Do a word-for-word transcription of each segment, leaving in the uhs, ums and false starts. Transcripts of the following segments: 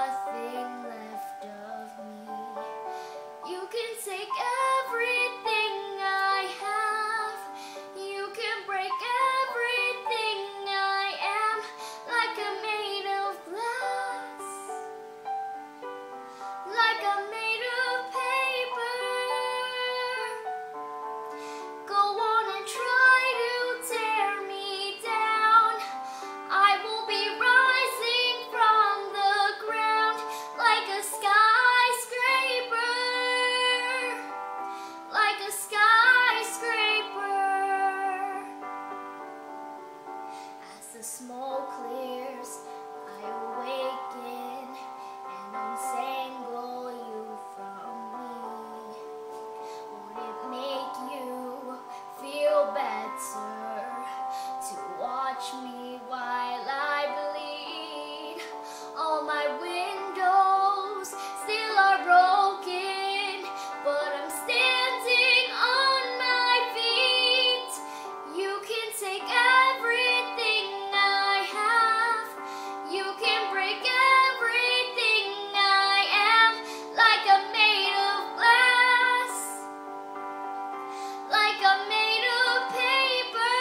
nothing left of me. You can take everything I have. You can break everything I am, like I'm made of glass, like I'm made of paper. Go on and try to tear me down. I will be rising from the ground like a skyscraper, like a skyscraper. As the smoke clears, I awaken and untangle you from me. Would it make you feel better to watch me while I bleed? All my windows still are broken, but I'm standing on my feet. You can take everything I have. You can break everything I am, like I'm made of glass, like I'm made of paper.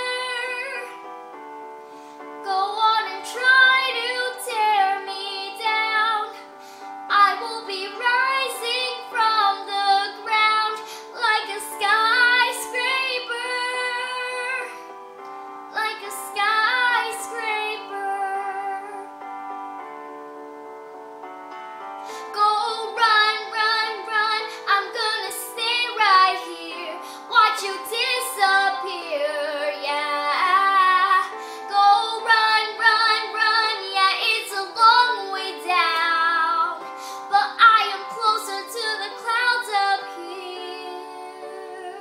Go on and try to tear me down. I will be rising from the ground like a skyscraper, like a skyscraper. Go run, run, run. I'm gonna stay right here, watch you disappear, yeah. Go run, run, run, yeah, it's a long way down, but I am closer to the clouds up here.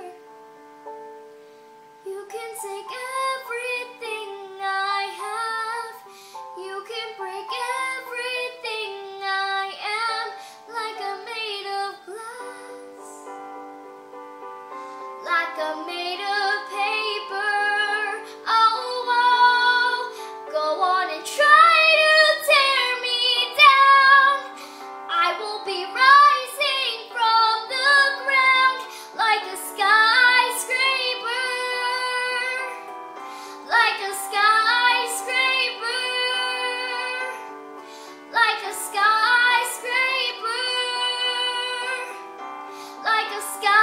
You can take everything I have. You can break everything I am, like I'm made of glass, like I'm made of paper. Oh, oh, go on and try to tear me down. I will be rising from the ground like a skyscraper, like a skyscraper, like a skyscraper, like a skyscraper.